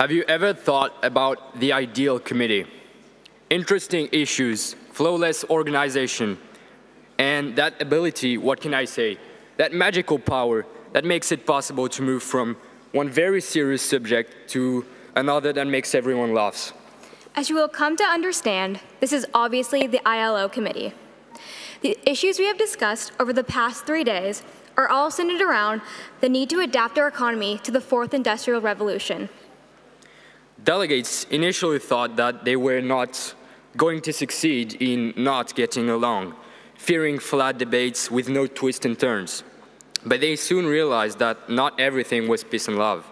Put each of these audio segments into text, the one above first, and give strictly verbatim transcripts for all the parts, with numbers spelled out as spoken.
Have you ever thought about the ideal committee? Interesting issues, flawless organization, and that ability, what can I say, that magical power that makes it possible to move from one very serious subject to another that makes everyone laugh. As you will come to understand, this is obviously the I L O committee. The issues we have discussed over the past three days are all centered around the need to adapt our economy to the fourth industrial revolution. Delegates initially thought that they were not going to succeed in not getting along, fearing flat debates with no twists and turns. But they soon realized that not everything was peace and love.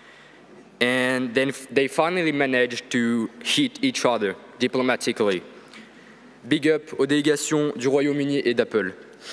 And then they finally managed to hit each other diplomatically. Big up aux délégations du Royaume-Uni et d'Apple.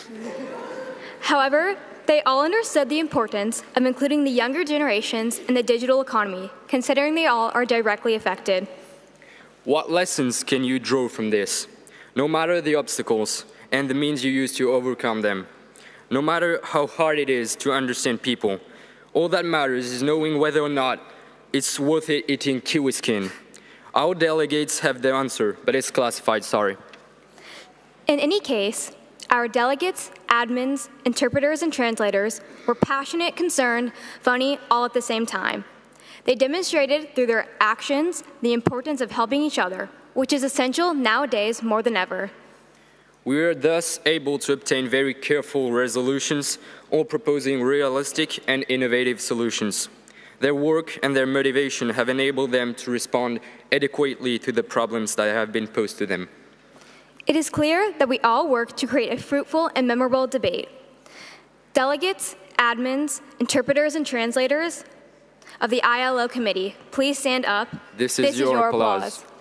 However, they all understood the importance of including the younger generations in the digital economy, considering they all are directly affected. What lessons can you draw from this? No matter the obstacles and the means you use to overcome them, no matter how hard it is to understand people, all that matters is knowing whether or not it's worth it eating kiwi skin. Our delegates have the answer, but it's classified, sorry. In any case, our delegates, admins, interpreters, and translators were passionate, concerned, funny, all at the same time. They demonstrated through their actions the importance of helping each other, which is essential nowadays more than ever. We were thus able to obtain very careful resolutions, all proposing realistic and innovative solutions. Their work and their motivation have enabled them to respond adequately to the problems that have been posed to them. It is clear that we all work to create a fruitful and memorable debate. Delegates, admins, interpreters, and translators of the I L O committee, please stand up. This is, this your, is your applause. applause.